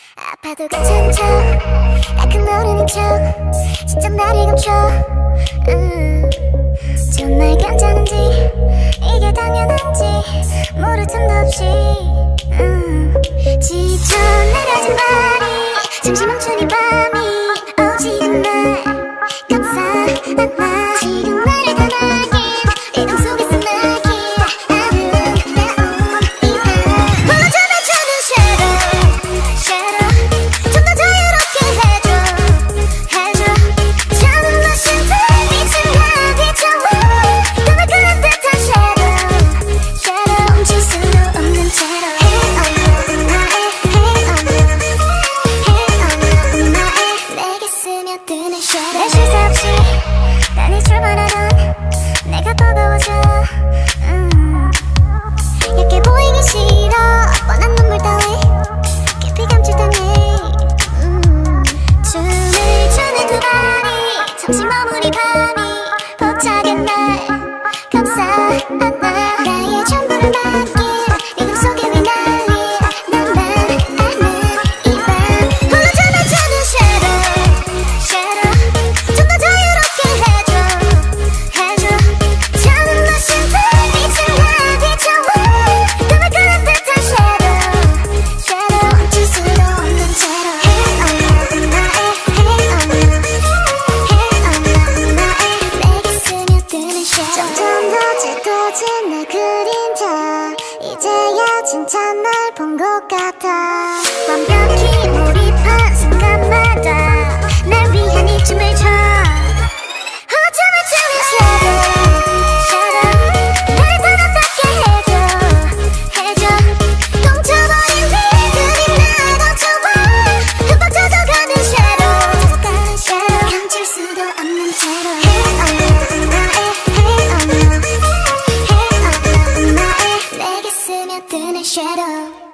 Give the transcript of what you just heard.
아파도 괜찮은 척 약간 모르는 척 진짜 나를 감춰 정말 괜찮은지 이게 당연한지 모를 틈도 없이 지쳐 내려진 발이 잠시 멈춘 이 밤이 지금 날 감싸 안아 지금 나를 담아긴 리듬 속에서 나긴 아름다운 이 밤 불러주면 저는 shadow 좀 더 자유롭게 해줘 저는 멋진 듯 미친 나비 좋아 까마귀는 듯한 shadow 훔칠 수도 없는 채로 내게 스며드는 shadow 내 쉴 새 없이 단히 출발하던 내가 버거워져 얇게 보이기 싫어 뻔한 눈물 따위 깊이 감출 테니 춤을 추는 두 발이 잠시 머무리 밤이 벅차게 날 감싸 안아 나의 전부를 맡긴 리듬 속에 휘날린 나만 아는 이 밤 불러주면 저는 shadow 좀 더 자유롭게 해줘 저는 멋진 듯 미친 나비 좋아 까마귀는 듯한 shadow 훔칠 수도 없는 채로 내게 스며드는 shadow 점점 더 짙어진 내 그림자 이제야 진짜 날 본 것 같아 완벽히 몰입한 순간마다 날 위한 이 춤을 춰 어쩌면 주는 shadow 날 더 가깝게 해줘 꽁쳐버린 리듬이 나도 좋아 흠뻑 젖어가는 shadow 감출 수도 없는 채로 내게 스며드는 shadow